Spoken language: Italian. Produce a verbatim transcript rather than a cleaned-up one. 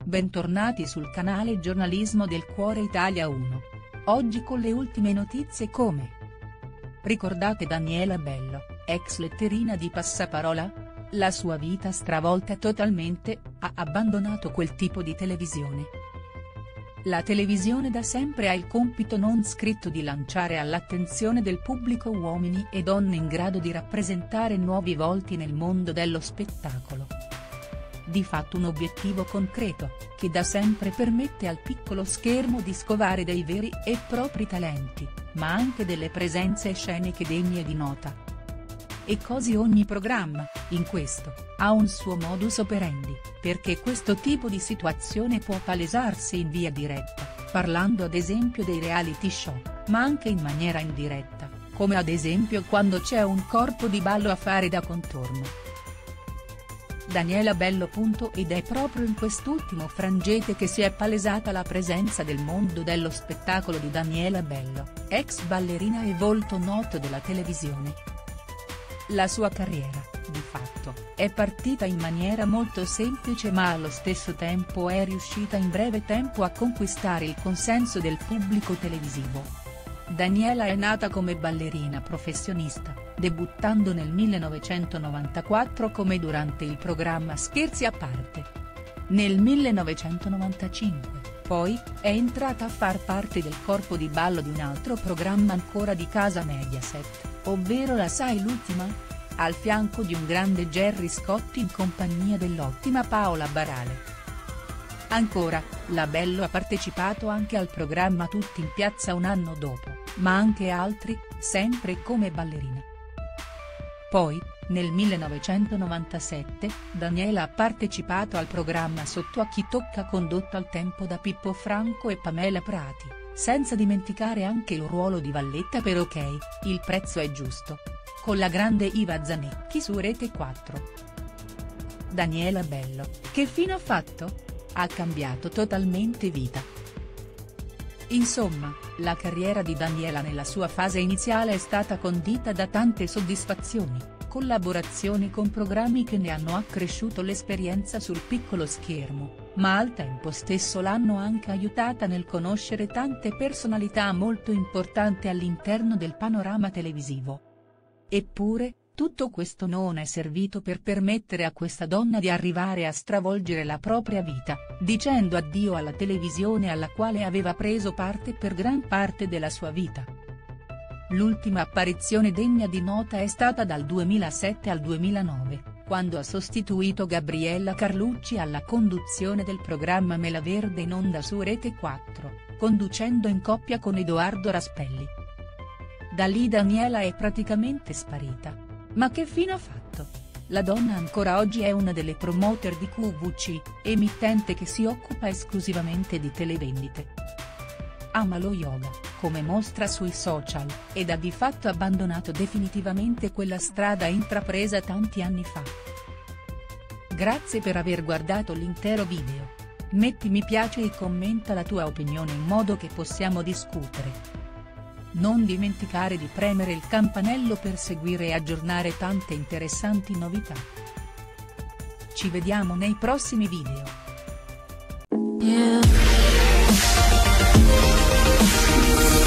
bentornati sul canale Giornalismo del Cuore Italia uno. Oggi con le ultime notizie come: ricordate Daniela Bello, ex letterina di Passaparola? La sua vita stravolta totalmente, ha abbandonato quel tipo di televisione. La televisione da sempre ha il compito non scritto di lanciare all'attenzione del pubblico uomini e donne in grado di rappresentare nuovi volti nel mondo dello spettacolo. Di fatto un obiettivo concreto, che da sempre permette al piccolo schermo di scovare dei veri e propri talenti, ma anche delle presenze sceniche degne di nota. E così ogni programma, in questo, ha un suo modus operandi, perché questo tipo di situazione può palesarsi in via diretta, parlando ad esempio dei reality show, ma anche in maniera indiretta, come ad esempio quando c'è un corpo di ballo a fare da contorno. Daniela Bello. Ed è proprio in quest'ultimo frangente che si è palesata la presenza del mondo dello spettacolo di Daniela Bello, ex ballerina e volto noto della televisione. La sua carriera, di fatto, è partita in maniera molto semplice ma allo stesso tempo è riuscita in breve tempo a conquistare il consenso del pubblico televisivo. Daniela è nata come ballerina professionista, debuttando nel millenovecentonovantaquattro come durante il programma Scherzi a parte. Nel millenovecentonovantacinque, poi, è entrata a far parte del corpo di ballo di un altro programma ancora di casa Mediaset, ovvero La Sai l'ultima? Al fianco di un grande Gerry Scotti in compagnia dell'ottima Paola Barale. Ancora, la Bello ha partecipato anche al programma Tutti in piazza un anno dopo, ma anche altri, sempre come ballerina. Poi, nel millenovecentonovantasette, Daniela ha partecipato al programma Sotto a chi tocca condotto al tempo da Pippo Franco e Pamela Prati, senza dimenticare anche il ruolo di Valletta per Ok, Il prezzo è giusto, con la grande Iva Zanicchi su Rete quattro. Daniela Bello, che fine ha fatto? Ha cambiato totalmente vita. Insomma, la carriera di Daniela nella sua fase iniziale è stata condita da tante soddisfazioni, collaborazioni con programmi che ne hanno accresciuto l'esperienza sul piccolo schermo, ma al tempo stesso l'hanno anche aiutata nel conoscere tante personalità molto importanti all'interno del panorama televisivo. Eppure, tutto questo non è servito per permettere a questa donna di arrivare a stravolgere la propria vita, dicendo addio alla televisione alla quale aveva preso parte per gran parte della sua vita. L'ultima apparizione degna di nota è stata dal duemilasette al duemilanove, quando ha sostituito Gabriella Carlucci alla conduzione del programma Mela Verde in onda su Rete quattro, conducendo in coppia con Edoardo Raspelli. Da lì Daniela è praticamente sparita. Ma che fine ha fatto? La donna ancora oggi è una delle promoter di Q V C, emittente che si occupa esclusivamente di televendite. Ama lo yoga, come mostra sui social, ed ha di fatto abbandonato definitivamente quella strada intrapresa tanti anni fa. Grazie per aver guardato l'intero video. Metti mi piace e commenta la tua opinione in modo che possiamo discutere. Non dimenticare di premere il campanello per seguire e aggiornare tante interessanti novità. Ci vediamo nei prossimi video. Yeah.